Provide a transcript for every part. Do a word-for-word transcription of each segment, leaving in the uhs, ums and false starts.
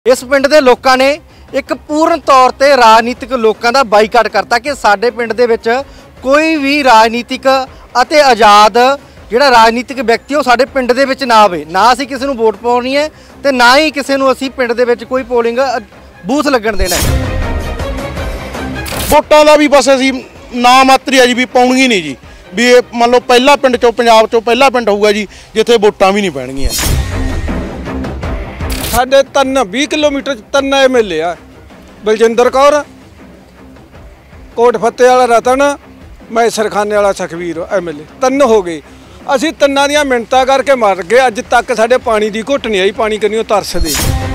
इस पिंड दे लोकां ने एक पूर्ण तौर ते राजनीतिक लोकां दा बाईकाट करता कि साडे पिंड दे विच कोई भी राजनीतिक अते आज़ाद जिहड़ा राजनीतिक व्यक्ति वो साडे पिंड दे विच ना आवे। ना असीं किसी नूं वोट पाउणी है ते ना ही किसी नूं असीं पिंड दे विच कोई पोलिंग बूथ लगण देना है। वोटां दा भी बस असीं ना मात्र ही जी भी पाउणगी नहीं जी भी मान लो पहला पिंड चों पंजाब चों पहला पिंड होऊगा जी जिथे वोटां भी नहीं पैणगीਆਂ। साढ़े तीन बीस किलोमीटर तीन एम एल ए आ बलजिंदर कौर कोट फत्ते वाला रतन मैं सरखाने वाला सखवीर एम एल ए तीन हो गए। असी तिना दियां मिन्नतां करके मर गए। अज तक साढ़े पानी की घुट नहीं आई। पानी कनियों तरसदे।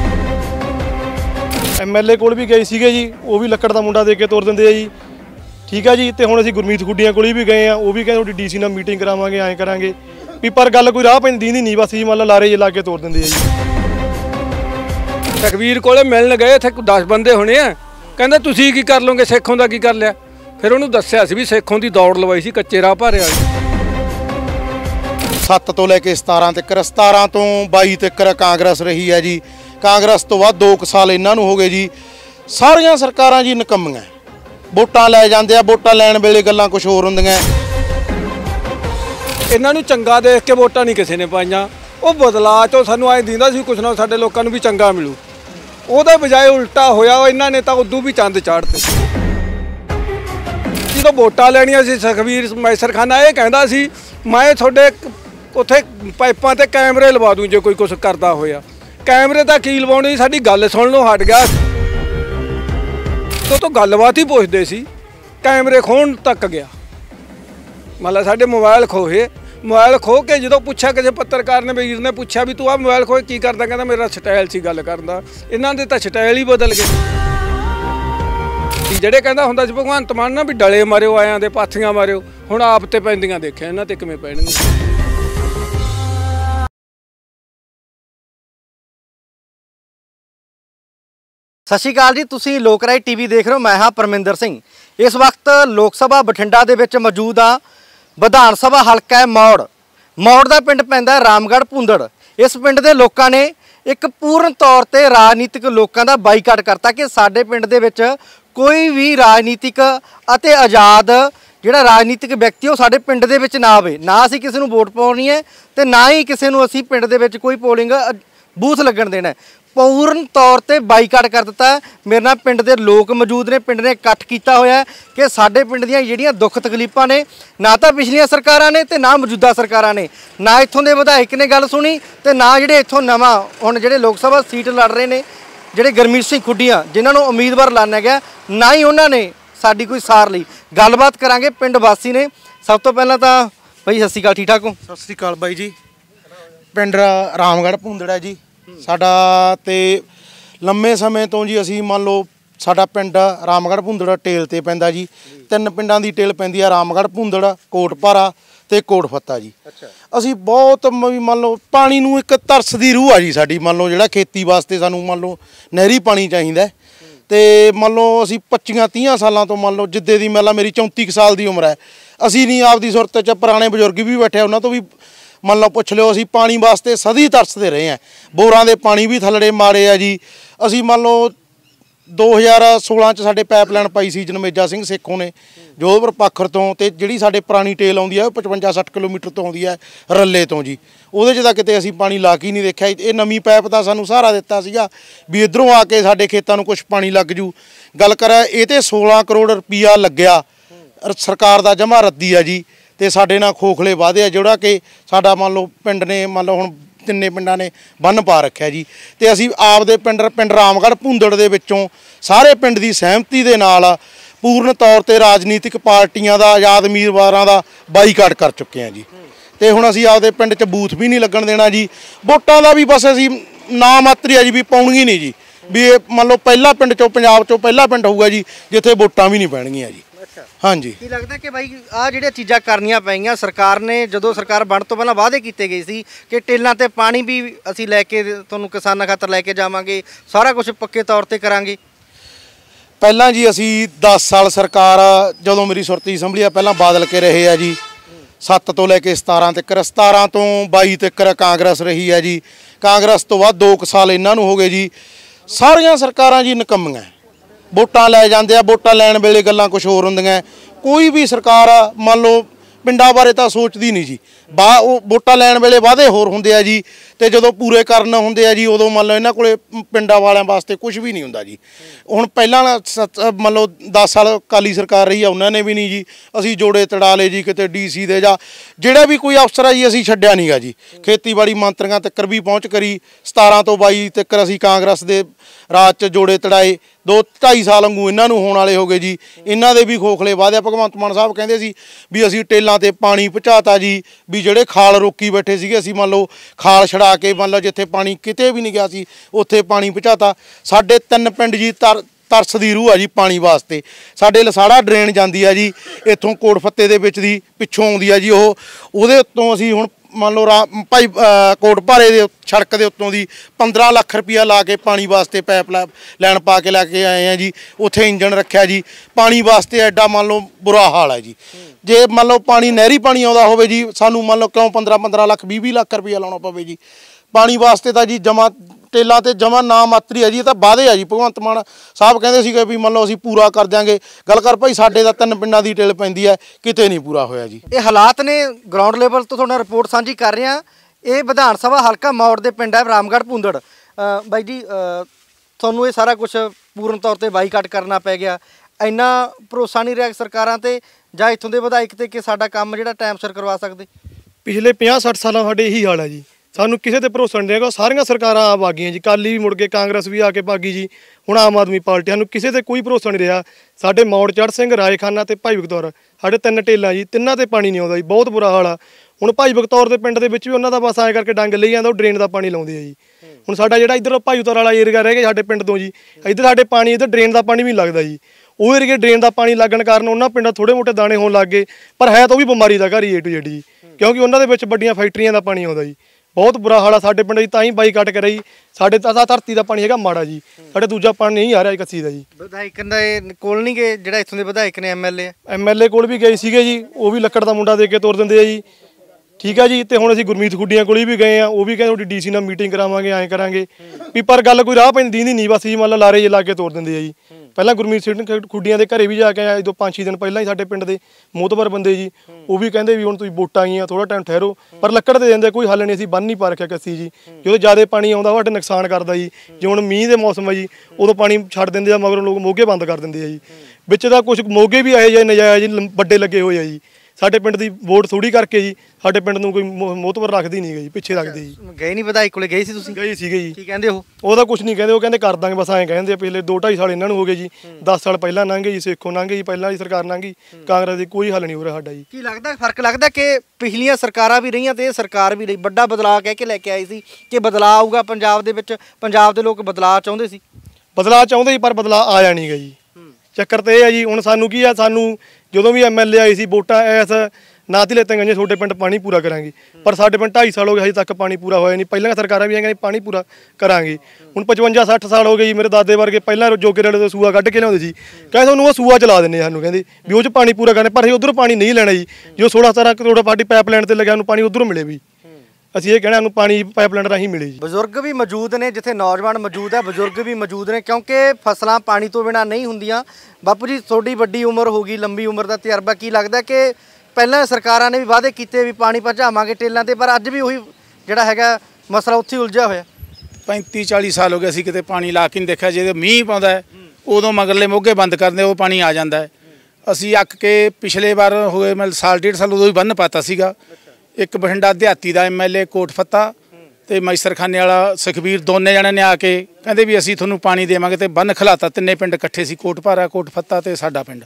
एम एल ए कोल भी गए सीगे जी वो भी लक्कड़ का मुंडा दे के तोड़ देंगे जी। ठीक है जी। तो हुण असीं गुरमीत खुड्डियां कोल भी गए हैं वो भी कहते डी सी नाल मीटिंग करावांगे ऐ करांगे भी पर गल कोई राह पैंदी नहीं बस जी मान लो लारे जे ला के तोड़ देंगे जी। सखवीर कोले मिलन गए इत्थे दस बंदे होने आ कहंदा तुसीं की कर लोगे सिखों दा की कर लिया। फिर उन्होंने दस्सिया सी भी सिखों की दौड़ लवाई सी कच्चे राह भारे वाली। सत्त तो लैके सतारां तक सतारां तो बाई तक कांग्रेस रही है जी। कांग्रेस तो बाद दो साल इन्हां नूं हो गए जी। सारियां सरकारां जी नकम्मियां वोटां लै जांदे आ वोटां लैण वेले गल्लां कुछ होर हुंदियां। इन्हां नूं चंगा देख के वोटां नहीं किसी ने पाईयां। वो बदलाव चो सानूं ऐ दिंदा सी कुछ ना साडे लोकां नूं भी चंगा मिलू। ਉਹਦੇ ਬਜਾਏ उल्टा होया इन्हां ने तो उदू भी चंद चाढ़ते। जो वोटां लैणियां सी सखवीर मैसरखाना ये कहंदा सी मैं तुहाडे उत्थे पाइपां ते कैमरे लवा दूँ जो कोई कुछ करदा होया। कैमरे तां की लवाउणे साडी गल सुण लो हट गया तो तो गलबात ही पुछदे सी कैमरे खोण तक गया। मतलब साडे मोबाइल खोहे मोबाइल खो के जो पूछा किसी पत्रकार ने वीर ने पूछा भी तू आ मोबाइल खोए की करदा कहंदा मेरा स्टाइल सी गल करदा। इन्हां दे तां स्टाइल ही बदल गए। ਜਿਹੜੇ ਕਹਿੰਦਾ ਹੁੰਦਾ ਸੀ ਭਗਵੰਤ ਮਾਨ ਨਾ ਵੀ ਡਲੇ ਮਾਰਿਓ ਆਇਆਂ ਦੇ ਪਾਥੀਆਂ ਮਾਰਿਓ ਹੁਣ ਆਪ ਤੇ ਪੈਂਦੀਆਂ ਦੇਖਿਆ ਇਹਨਾਂ ਤੇ ਕਿਵੇਂ ਪੈਣਗੀਆਂ। ਸਤਿ ਸ਼੍ਰੀ ਅਕਾਲ ਜੀ। ਤੁਸੀਂ ਲੋਕ ਰਾਏ ਟੀਵੀ ਦੇਖ ਰਹੇ ਹੋ। ਮੈਂ ਹਾਂ ਪਰਮਿੰਦਰ ਸਿੰਘ। ਇਸ ਵਕਤ ਲੋਕ ਸਭਾ ਬਠਿੰਡਾ ਦੇ ਵਿੱਚ ਮੌਜੂਦ ਹਾਂ। ਵਿਧਾਨ ਸਭਾ ਹਲਕਾ ਹੈ ਮੌੜ। ਮੌੜ ਦਾ ਪਿੰਡ ਪੈਂਦਾ ਰਾਮਗੜ੍ਹ ਭੁੰਦੜ। ਇਸ ਪਿੰਡ ਦੇ ਲੋਕਾਂ ਨੇ ਇੱਕ ਪੂਰਨ ਤੌਰ ਤੇ ਰਾਜਨੀਤਿਕ ਲੋਕਾਂ ਦਾ ਬਾਈਕਾਟ ਕਰਤਾ ਕਿ ਸਾਡੇ ਪਿੰਡ ਦੇ ਵਿੱਚ ਕੋਈ ਵੀ ਰਾਜਨੀਤਿਕ ਅਤੇ ਆਜ਼ਾਦ ਜਿਹੜਾ ਰਾਜਨੀਤਿਕ ਵਿਅਕਤੀ ਉਹ ਸਾਡੇ ਪਿੰਡ ਦੇ ਵਿੱਚ ਨਾ ਆਵੇ। ਨਾ ਅਸੀਂ ਕਿਸੇ ਨੂੰ ਵੋਟ ਪਾਉਣੀ ਹੈ ਤੇ ਨਾ ਹੀ ਕਿਸੇ ਨੂੰ ਅਸੀਂ ਪਿੰਡ ਦੇ ਵਿੱਚ ਕੋਈ ਪੋਲਿੰਗ ਬੂਥ ਲੱਗਣ ਦੇਣਾ। पूर्ण तौर पर बाईकाट कर दिता है। मेरे नाल पिंड के लोग मौजूद ने। पिंड ने इकट्ठ किया होया कि साडे पिंड दीयां जिहड़ियां दुख तकलीफां ने ना तो पिछलियां सरकारां ने ते ना मौजूदा सरकारां ने ना इत्थों के विधायक ने गल सुनी ते ना जिहड़े इत्थों नवां हुण जिहड़े लोक सभा सीट लड़ रहे ने जिहड़े गुरमीत सिंह खुड्डियां जिन्हां नूं उम्मीदवार लाया गया ना ही उन्हां ने साडी कोई सार लई। गलबात करांगे पिंड वासी ने। सब तो पहलां तां भाई सत श्री अकाल। ठीक ठाक हो? सत श्री अकाल बाई जी। पिंड रामगढ़ भुंदड़ है जी साडा ते लंबे समय तो जी असी मान लो साडा पिंड रामगढ़ भुंदड़ टेल ते पैंदा जी। तीन पिंडां दी टेल पैंदी है रामगढ़ भुंदड़ कोट भारा ते कोट फत्ता जी। असी बहुत मान लो पानी नूं एक तरस दी रूह आ जी साडी। मान लो जिहड़ा खेती वास्ते सानूं मान लो नहरी पानी चाहीदा ते मान लो असी पच्चीआं तीहां सालां तो मान लो जिद्दे दी मेला मेरी चौंती साल दी उम्र है असी नहीं आपदी सुरत च पुराने बजुर्ग भी बैठे उन्हां तो भी मान लो पुछ लो असी पानी वास्ते सदी तरसते रहे हैं। बोरां दे पानी भी थल्लड़े मारे आ जी। असी मान लो दो हज़ार सोलह च साडे पाइपलाइन पाई सी जनमेजा सिंह सेखों ने जोधपुर पाखर तो ते जिहड़ी साडे पुरानी टेल आउंदी है पचवंजा सठ किलोमीटर तो आउंदी है रल्ले तो जी। उहदे च तां किते असी पानी ला के नहीं देखिया। ये नवीं पैप दा सानूं सहारा दित्ता सीगा भी इधरों आके साडे खेतां नूं कुछ पानी लग जू। गल करा इह ते सोलह करोड़ रुपया लग्या सरकार दा जमा रद्दी आ जी ते साडे नाल खोखले वादे आ जोड़ा कि साडा मान लो पिंड ने मान लो हुण तिन्ने पिंडां ने बन्न पा रखिया जी। ते असीं आपदे पिंड पिंड रामगढ़ भुंदड़ दे विचों सारे पिंड दी सहमति दे नाल पूर्ण तौर ते राजनीतिक पार्टियां दा आज़ाद उम्मीदवारां दा बाईकाट कर चुके हैं जी। ते हुण असीं आपदे पिंड च बूथ भी नहीं लगण देना जी। वोटां दा भी बस असीं ना मात्र ही जी भी पाउणगी नहीं जी भी मान लो पहला पिंड चों पंजाब चों पहला पिंड होऊगा जी जिथे वोटां भी नहीं पैणगीਆਂ जी। हाँ जी की लगता कि भाई आ जिहड़ियां चीज़ां करनियां पैणगीਆਂ सरकार ने जदों सरकार बण तो पहलां वादे कीते गए सी कि टेलां ते पानी भी असीं लैके तुहानूं किसानां खातर लैके जावांगे सारा कुछ पक्के तौर ते करांगे। पहलां जी असीं दस साल सरकार जदों मेरी सुरती संभली आ पहलां बादल के रहे आ जी। सत्त तो लैके सतारां तक सतारां तो बाई तक कांग्रेस रही है जी। कांग्रेस तो बाद दो साल इन्हां नूं हो गए जी। ਸਾਰੀਆਂ ਸਰਕਾਰਾਂ ਜੀ ਨਿਕੰਮੀਆਂ, ਵੋਟਾਂ ਲੈ ਜਾਂਦੇ ਆ, ਵੋਟਾਂ ਲੈਣ ਵੇਲੇ ਗੱਲਾਂ ਕੁਝ ਹੋਰ ਹੁੰਦੀਆਂ। ਕੋਈ ਵੀ ਸਰਕਾਰ ਆ ਮੰਨ ਲਓ ਪਿੰਡਾਂ ਬਾਰੇ ਤਾਂ ਸੋਚਦੀ ਨਹੀਂ ਜੀ, ਬਾ ਉਹ ਵੋਟਾਂ ਲੈਣ ਵੇਲੇ ਵਾਅਦੇ ਹੋਰ ਹੁੰਦੇ ਆ ਜੀ, ਤੇ ਜਦੋਂ ਪੂਰੇ ਕਰਨ ਹੁੰਦੇ ਆ ਜੀ ਉਦੋਂ ਮੰਨ ਲਓ ਇਹਨਾਂ ਕੋਲੇ ਪਿੰਡਾਂ ਵਾਲਿਆਂ ਵਾਸਤੇ ਕੁਝ ਵੀ ਨਹੀਂ ਹੁੰਦਾ ਜੀ। ਹੁਣ ਪਹਿਲਾਂ ਮੰਨ ਲਓ ਦਸ ਸਾਲ ਅਕਾਲੀ ਸਰਕਾਰ ਰਹੀ ਆ, ਉਹਨਾਂ ਨੇ ਵੀ ਨਹੀਂ ਜੀ ਅਸੀਂ ਜੋੜੇ ਤੜਾ ਲਏ ਜੀ ਕਿਤੇ ਡੀ ਸੀ ਦੇ, ਜਾਂ ਜਿਹੜਾ ਵੀ ਕੋਈ ਅਫਸਰ ਆ ਜੀ ਅਸੀਂ ਛੱਡਿਆ ਨਹੀਂ ਗਾ ਜੀ। ਖੇਤੀਬਾੜੀ ਮੰਤਰੀਆਂ ਤੱਕ ਵੀ ਪਹੁੰਚ ਕਰੀ, ਸਤਾਰਾਂ ਤੋਂ ਬਾਈ ਤੱਕ ਅਸੀਂ ਕਾਂਗਰਸ ਦੇ ਰਾਜ 'ਚ ਜੋੜੇ ਤੜਾਏ, ਦੋ ਢਾਈ ਸਾਲ ਵਾਂਗੂ ਇਹਨਾਂ ਨੂੰ ਹੋਣ ਵਾਲੇ ਹੋ ਗਏ ਜੀ। ਇਹਨਾਂ ਦੇ ਵੀ ਖੋਖਲੇ ਵਾਅਦੇ। ਭਗਵੰਤ ਮਾਨ ਸਾਹਿਬ ਕਹਿੰਦੇ ਸੀ ਵੀ ਅਸੀਂ ਟੇਲਾਂ ਤੇ ਪਾਣੀ ਪਹੁੰਚਾਤਾ ਜੀ, ਵੀ ਜਿਹੜੇ ਖਾਲ ਰੋਕੀ ਬੈਠੇ ਸੀਗੇ ਅਸੀਂ ਮੰਨ ਲਓ ਖਾਲ ਛੜਾ ਕੇ ਮੰਨ ਲਓ ਜਿੱਥੇ ਪਾਣੀ ਕਿਤੇ ਵੀ ਨਹੀਂ ਗਿਆ ਸੀ ਉੱਥੇ ਪਾਣੀ ਪਹੁੰਚਾਤਾ। ਸਾਡੇ ਤਿੰਨ ਪਿੰਡ ਜੀ ਤਰ ਤਰਸ ਦੀ ਰੂਹ ਆ ਜੀ ਪਾਣੀ ਵਾਸਤੇ। ਸਾਡੇ ਲਸਾੜਾ ਡਰੇਨ ਜਾਂਦੀ ਆ ਜੀ ਇੱਥੋਂ ਕੋਟ ਫੱਤੇ ਦੇ ਵਿੱਚ ਦੀ ਪਿੱਛੋਂ ਆਉਂਦੀ ਆ ਜੀ, ਉਹ ਉਹਦੇ ਉੱਤੋਂ ਅਸੀਂ ਹੁਣ ਮੰਨ ਲਓ ਰਾ ਭਾਈ ਕੋਟ ਭਾਰੇ ਦੇ ਸੜਕ ਦੇ ਉੱਤੋਂ ਦੀ ਪੰਦਰਾਂ ਲੱਖ ਰੁਪਈਆ ਲਾ ਕੇ ਪਾਣੀ ਵਾਸਤੇ ਪਾਈਪ ਲੈਣ ਪਾ ਕੇ ਲੈ ਕੇ ਆਏ ਆ ਜੀ। ਉੱਥੇ ਇੰਜਣ ਰੱਖਿਆ ਜੀ, ਪਾਣੀ ਵਾਸਤੇ ਐਡਾ ਮੰਨ ਲਓ ਬੁਰਾ ਹਾਲ ਹੈ ਜੀ। ਜੇ ਮੰਨ ਲਓ ਪਾਣੀ ਨਹਿਰੀ ਪਾਣੀ ਆਉਂਦਾ ਹੋਵੇ ਜੀ ਸਾਨੂੰ ਮੰਨ ਲਓ ਕਿਉਂ ਪੰਦਰਾਂ ਪੰਦਰਾਂ ਲੱਖ ਵੀਹ ਵੀਹ ਲੱਖ ਰੁਪਈਆ ਲਾਉਣਾ ਪਵੇ ਜੀ ਪਾਣੀ ਵਾਸਤੇ। ਤਾਂ ਜੀ ਜਮਾ ਟੇਲਾਂ ਤੇ ਜਮਾ ਨਾ ਮਾਤਰੀ ਹੈ ਜੀ, ਇਹ ਤਾਂ ਵਾਅਦੇ ਆ ਜੀ। ਭਗਵੰਤ ਮਾਨ ਸਾਹਿਬ ਕਹਿੰਦੇ ਸੀਗੇ ਵੀ ਮੰਨ ਲਓ ਅਸੀਂ ਪੂਰਾ ਕਰ ਦਿਆਂਗੇ। ਗੱਲ ਕਰ ਭਾਈ ਸਾਡੇ ਦਾ ਤਿੰਨ ਪਿੰਡਾਂ ਦੀ ਟੇਲ ਪੈਂਦੀ ਹੈ, ਕਿਤੇ ਨਹੀਂ ਪੂਰਾ ਹੋਇਆ ਜੀ। ਇਹ ਹਾਲਾਤ ਨੇ ਗਰਾਊਂਡ ਲੈਵਲ ਤੋਂ ਤੁਹਾਡਾ ਰਿਪੋਰਟ ਸਾਂਝੀ ਕਰ ਰਹੇ ਹਾਂ। ਇਹ ਵਿਧਾਨ ਸਭਾ ਹਲਕਾ ਮੌੜ ਦੇ ਪਿੰਡ ਹੈ ਰਾਮਗੜ੍ਹ ਭੂੰਦੜ। ਬਾਈ ਜੀ ਤੁਹਾਨੂੰ ਇਹ ਸਾਰਾ ਕੁਝ ਪੂਰਨ ਤੌਰ ਤੇ ਬਾਈਕਾਟ ਕਰਨਾ ਪੈ ਗਿਆ, ਇੰਨਾ ਭਰੋਸਾ ਨਹੀਂ ਰਿਹਾ ਸਰਕਾਰਾਂ ਤੇ ਜਾਂ ਇੱਥੋਂ ਦੇ ਵਿਧਾਇਕ ਤੇ ਕਿ ਸਾਡਾ ਕੰਮ ਜਿਹੜਾ ਟਾਈਮ ਸਿਰ ਕਰਵਾ ਸਕਦੇ? ਪਿਛਲੇ ਪੰਜਾਹ ਸੱਠ ਸਾਲਾਂ ਸਾਡੇ ਇਹੀ ਹਾਲ ਹੈ ਜੀ, ਸਾਨੂੰ ਕਿਸੇ ਤੇ ਭਰੋਸਾ ਨਹੀਂ ਰਹੇਗਾ। ਸਾਰੀਆਂ ਸਰਕਾਰਾਂ ਆ ਭਾਗੀਆਂ ਜੀ, ਅਕਾਲੀ ਵੀ ਮੁੜ ਕੇ ਕਾਂਗਰਸ ਵੀ ਆ ਕੇ ਭਾਗੀ ਜੀ, ਹੁਣ ਆਮ ਆਦਮੀ ਪਾਰਟੀ, ਸਾਨੂੰ ਕਿਸੇ ਤੇ ਕੋਈ ਭਰੋਸਾ ਨਹੀਂ ਰਿਹਾ। ਸਾਡੇ ਮੌੜ ਚੜ੍ਹ ਸਿੰਘ, ਰਾਏਖਾਨਾ ਤੇ ਭਾਈ ਬਗਤੌਰ ਸਾਡੇ ਤਿੰਨ ਟੇਲਾਂ ਜੀ, ਤਿੰਨਾਂ ਤੇ ਪਾਣੀ ਨਹੀਂ ਆਉਂਦਾ ਜੀ, ਬਹੁਤ ਬੁਰਾ ਹਾਲ ਆ। ਹੁਣ ਭਾਈ ਬਗਤੌਰ ਦੇ ਪਿੰਡ ਦੇ ਵਿੱਚ ਵੀ ਉਹਨਾਂ ਦਾ ਬਸ ਐਂ ਕਰਕੇ ਡੰਗ ਲਈ ਜਾਂਦਾ, ਉਹ ਡਰੇਨ ਦਾ ਪਾਣੀ ਲਾਉਂਦੇ ਆ ਜੀ। ਹੁਣ ਸਾਡਾ ਜਿਹੜਾ ਇੱਧਰ ਭਾਈ ਬਗਤੌਰ ਵਾਲਾ ਏਰੀਆ ਰਹਿ ਗਿਆ ਸਾਡੇ ਪਿੰਡ ਤੋਂ ਜੀ, ਇੱਧਰ ਸਾਡੇ ਪਾਣੀ ਇੱਧਰ ਡਰੇਨ ਦਾ ਪਾਣੀ ਵੀ ਨਹੀਂ ਲੱਗਦਾ ਜੀ। ਉਹ ਏਰੀਏ ਡਰੇਨ ਦਾ ਪਾਣੀ ਲੱਗਣ ਕਾਰਨ ਉਹਨਾਂ ਪਿੰਡਾਂ ਥੋੜੇ ਮੋਟੇ ਦਾਣੇ ਹੋਣ ਲੱਗ ਗਏ, ਪਰ ਹੈ ਤਾਂ ਉਹ ਵੀ ਬਿਮਾਰੀ ਦਾ ਘਰ ਹੀ ਏ ਟੂ ਜ਼ੈਡ ਜੀ, ਕਿਉਂਕਿ ਉਹਨਾਂ ਦੇ ਵਿੱਚ ਵੱਡੀਆਂ ਫੈਕਟਰੀਆਂ ਦਾ ਪਾਣੀ ਆਉਂਦਾ ਜੀ। ਬਹੁਤ ਬੁਰਾ ਹਾਲ ਆ ਸਾਡੇ ਪਿੰਡ ਜੀ, ਤਾਂ ਹੀ ਬਾਈਕਾਟ ਕਰਿਆ ਜੀ। ਸਾਡੇ ਤਾਂ ਧਰਤੀ ਦਾ ਪਾਣੀ ਹੈਗਾ ਮਾੜਾ ਜੀ, ਸਾਡੇ ਦੂਜਾ ਪਾਣੀ ਨਹੀਂ ਆ ਰਿਹਾ ਜੀ ਕੱਸੀ ਦਾ ਜੀ। ਵਿਧਾਇਕ ਦੇ ਕੋਲ ਨਹੀਂ ਗਏ ਜਿਹੜਾ ਇੱਥੋਂ ਦੇ ਵਿਧਾਇਕ ਨੇ, ਐਮਐਲਏ ਐਮਐਲਏ ਕੋਲ ਵੀ ਗਏ ਸੀਗੇ ਜੀ, ਉਹ ਵੀ ਲੱਕੜ ਦਾ ਮੁੰਡਾ ਦੇ ਕੇ ਤੋਰ ਦਿੰਦੇ ਆ ਜੀ। ਠੀਕ ਆ ਜੀ, ਤੇ ਹੁਣ ਅਸੀਂ ਗੁਰਮੀਤ ਖੁੱਡੀਆਂ ਕੋਲ ਵੀ ਗਏ ਆ, ਉਹ ਵੀ ਕਹਿੰਦੇ ਤੁਹਾਡੀ ਡੀਸੀ ਨਾਲ ਮੀਟਿੰਗ ਕਰਾਵਾਂਗੇ, ਐਂ ਕਰਾਂਗੇ ਵੀ, ਪਰ ਗੱਲ ਕੋਈ ਰਾਹ ਪੈਂਦੀ ਨਹੀਂ ਬਸ ਜੀ, ਮੰਨ ਲਾ ਲਾਰੇ ਜੇ ਲਾ ਕੇ ਤੋਰ ਦਿੰਦੇ ਆ ਜੀ। ਪਹਿਲਾਂ ਗੁਰਮੀਤ ਸਿੰਘ ਖੁੱਡੀਆਂ ਦੇ ਘਰੇ ਵੀ ਜਾ ਕੇ ਆਇਆ ਜਦੋਂ ਪੰਜ ਛੇ ਦਿਨ ਪਹਿਲਾਂ ਹੀ ਸਾਡੇ ਪਿੰਡ ਦੇ ਮੋਤਬਰ ਬੰਦੇ ਜੀ, ਉਹ ਵੀ ਕਹਿੰਦੇ ਵੀ ਹੁਣ ਤੁਸੀਂ ਵੋਟਾਂ ਆਈਆਂ ਥੋੜਾ ਟਾਈਮ ਠਹਿਰੋ, ਪਰ ਲੱਕੜ ਦੇ ਦਿੰਦੇ, ਕੋਈ ਹੱਲ ਨਹੀਂ। ਅਸੀਂ ਬੰਨ ਨਹੀਂ ਪਾ ਰੱਖਿਆ ਕੱਸੀ ਜੀ, ਜਦੋਂ ਜ਼ਿਆਦਾ ਪਾਣੀ ਆਉਂਦਾ ਉਹ ਸਾਡੇ ਨੁਕਸਾਨ ਕਰਦਾ ਜੀ। ਜੇ ਹੁਣ ਮੀਂਹ ਦੇ ਮੌਸਮ ਹੈ ਜੀ ਉਦੋਂ ਪਾਣੀ ਛੱਡ ਦਿੰਦੇ ਆ, ਮਗਰੋਂ ਲੋਕ ਮੋਗੇ ਬੰਦ ਕਰ ਦਿੰਦੇ ਆ ਜੀ। ਵਿੱਚ ਦਾ ਕੁਝ ਮੋਗੇ ਵੀ ਆਏ ਜਾਂ ਨਜਾਇਜ਼ ਜੀ ਵੱਡੇ ਲੱਗੇ ਹੋਏ ਆ ਜੀ। ਸਾਡੇ ਪਿੰਡ ਦੀ ਵੋਟ ਥੋੜੀ ਕਰਕੇ ਜੀ ਸਾਡੇ ਪਿੰਡ ਨੂੰ ਕੋਈ ਮੋਤਬਰ ਰੱਖਦੀ ਨਹੀਂ ਗਈ, ਪਿੱਛੇ ਰੱਖਦੇ ਜੀ। ਗਏ ਨਹੀਂ ਵਿਧਾਇਕ ਕੋਲੇ? ਗਏ ਸੀ ਤੁਸੀਂ? ਗਏ ਸੀਗੇ ਜੀ। ਕੀ ਕਹਿੰਦੇ ਉਹ? ਉਹਦਾ ਕੁਝ ਨਹੀਂ ਕਹਿੰਦੇ, ਉਹ ਕਹਿੰਦੇ ਕਰ ਦਾਂਗੇ ਬਸ ਐਂ ਕਹਿੰਦੇ ਆ। ਪਿਛਲੇ ਦੋ ਢਾਈ ਸਾਲ ਇਹਨਾਂ ਨੂੰ ਹੋ ਗਏ ਜੀ, ਦਸ ਸਾਲ ਪਹਿਲਾਂ ਲੰਘੇ ਜੀ, ਸੇਖੋਂ ਲੰਘੇ ਜੀ, ਪਹਿਲਾਂ ਦੀ ਸਰਕਾਰ ਲੰਘੀ, ਕਾਂਗਰਸ ਦੀ ਕੋਈ ਹੱਲ ਨਹੀਂ ਹੋ ਰਿਹਾ ਸਾਡਾ ਜੀ। ਕੀ ਲੱਗਦਾ ਫਰਕ ਲੱਗਦਾ ਕਿ ਪਿਛਲੀਆਂ ਸਰਕਾਰਾਂ ਵੀ ਰਹੀਆਂ ਤੇ ਇਹ ਸਰਕਾਰ ਵੀ ਰਹੀ, ਵੱਡਾ ਬਦਲਾਅ ਕਹਿ ਕੇ ਲੈ ਕੇ ਆਈ ਸੀ ਕਿ ਬਦਲਾਅ ਆਊਗਾ ਪੰਜਾਬ ਦੇ ਵਿੱਚ, ਪੰਜਾਬ ਦੇ ਲੋਕ ਬਦਲਾਅ ਚਾਹੁੰਦੇ ਸੀ? ਬਦਲਾਅ ਚਾਹੁੰਦੇ ਸੀ ਪਰ ਬਦਲਾਅ ਆਇਆ ਨਹੀਂ ਗਾ ਜੀ। ਚੱਕਰ ਤੇ ਇਹ ਆ ਜੀ, ਹੁਣ ਸਾਨੂੰ ਕੀ ਆ, ਸਾਨੂੰ ਜਦੋਂ ਵੀ ਐਮਐਲਏ ਆਏ ਸੀ ਵੋਟਾਂ ਐਸ ਨਾ ਤੇ ਲੈਤਾਂ ਗਈਆਂ ਤੁਹਾਡੇ ਪਿੰਡ ਪਾਣੀ ਪੂਰਾ ਕਰਾਂਗੇ, ਪਰ ਸਾਡੇ ਪਿੰਡ ਢਾਈ ਸਾਲ ਹੋ ਗਏ ਹਜੇ ਤੱਕ ਪਾਣੀ ਪੂਰਾ ਹੋਇਆ ਨਹੀਂ। ਪਹਿਲਾਂ ਸਰਕਾਰਾਂ ਵੀ ਕਹਿੰਦੀਆਂ ਪਾਣੀ ਪੂਰਾ ਕਰਾਂਗੇ, ਹੁਣ ਪਚਵੰਜਾ ਸੱਠ ਸਾਲ ਹੋ ਗਏ ਜੀ। ਮੇਰੇ ਦਾਦੇ ਵਰਗੇ ਪਹਿਲਾਂ ਜੋਗੇ ਰਲੇ ਤੋਂ ਸੂਆ ਕੱਢ ਕੇ ਲਿਆਉਂਦੇ ਸੀ, ਕਹਿੰਦੇ ਤੁਹਾਨੂੰ ਉਹ ਸੂਆ ਚਲਾ ਦਿੰਦੇ ਸਾਨੂੰ, ਕਹਿੰਦੇ ਵੀ ਉਹ 'ਚ ਪਾਣੀ ਪੂਰਾ ਕਰਨੇ, ਪਰ ਅਸੀਂ ਉੱਧਰੋਂ ਪਾਣੀ ਨਹੀਂ ਲੈਣਾ ਜੀ। ਜੋ ਸੋਲਾਂ ਸਤਾਰਾਂ ਕਰੋੜ ਪਾਰਟੀ ਪਾਈਪ ਲਾਈਨ ਤੇ ਲੱਗਿਆ ਉਹਨੂੰ ਪਾਣੀ ਉੱਧਰੋਂ ਮਿਲੇ ਵੀ, ਅਸੀਂ ਇਹ ਕਹਿਣਾ ਨੂੰ ਪਾਣੀ ਪਾਈਪ ਲਾਈਨ ਰਾਹੀਂ ਮਿਲੇ ਜੀ। ਬਜ਼ੁਰਗ ਵੀ ਮੌਜੂਦ ਨੇ, ਜਿੱਥੇ ਨੌਜਵਾਨ ਮੌਜੂਦ ਹੈ ਬਜ਼ੁਰਗ ਵੀ ਮੌਜੂਦ ਨੇ, ਕਿਉਂਕਿ ਫਸਲਾਂ ਪਾਣੀ ਤੋਂ ਬਿਨਾਂ ਨਹੀਂ ਹੁੰਦੀਆਂ। ਬਾਪੂ ਜੀ ਤੁਹਾਡੀ ਵੱਡੀ ਉਮਰ ਹੋ ਗਈ, ਲੰਬੀ ਉਮਰ ਦਾ ਤਜਰਬਾ, ਕੀ ਲੱਗਦਾ ਕਿ ਪਹਿਲਾਂ ਸਰਕਾਰਾਂ ਨੇ ਵੀ ਵਾਅਦੇ ਕੀਤੇ ਵੀ ਪਾਣੀ ਪਹੁੰਚਾਵਾਂਗੇ ਟੇਲਾਂ ਤੇ, ਪਰ ਅੱਜ ਵੀ ਉਹੀ ਜਿਹੜਾ ਹੈਗਾ ਮਸਲਾ ਉੱਥੇ ਉਲਝਿਆ ਹੋਇਆ? ਪੈਂਤੀ ਚਾਲੀ ਸਾਲ ਹੋ ਗਏ ਅਸੀਂ ਕਿਤੇ ਪਾਣੀ ਲਾ ਕੇ ਨਹੀਂ ਦੇਖਿਆ। ਜਦੋਂ ਮੀਂਹ ਪਾਉਂਦਾ ਹੈ ਉਦੋਂ ਮਗਰਲੇ ਮੋਗੇ ਬੰਦ ਕਰਦੇ, ਉਹ ਪਾਣੀ ਆ ਜਾਂਦਾ ਹੈ। ਅਸੀਂ ਅੱਕ ਕੇ ਪਿਛਲੇ ਵਾਰ ਹੋਏ ਮਤਲਬ ਸਾਲ ਡੇਢ ਸਾਲ ਉਦੋਂ ਵੀ ਬੰਨ ਪਾਤਾ ਸੀਗਾ। ਇੱਕ ਬਠਿੰਡਾ ਦਿਹਾਤੀ ਦਾ ਐਮਐਲਏ ਕੋਟ ਫੱਤਾ ਤੇ ਮੈਸਰਖਾਨੇ ਵਾਲਾ ਸੁਖਬੀਰ, ਦੋਨੇ ਜਣਿਆਂ ਨੇ ਆ ਕੇ ਕਹਿੰਦੇ ਵੀ ਅਸੀਂ ਤੁਹਾਨੂੰ ਪਾਣੀ ਦੇਵਾਂਗੇ, ਤੇ ਬੰਨ ਖਿਲਾਤਾ। ਤਿੰਨੇ ਪਿੰਡ ਇਕੱਠੇ ਸੀ, ਕੋਟ ਭਾਰਾ, ਕੋਟ ਫੱਤਾ ਤੇ ਸਾਡਾ ਪਿੰਡ।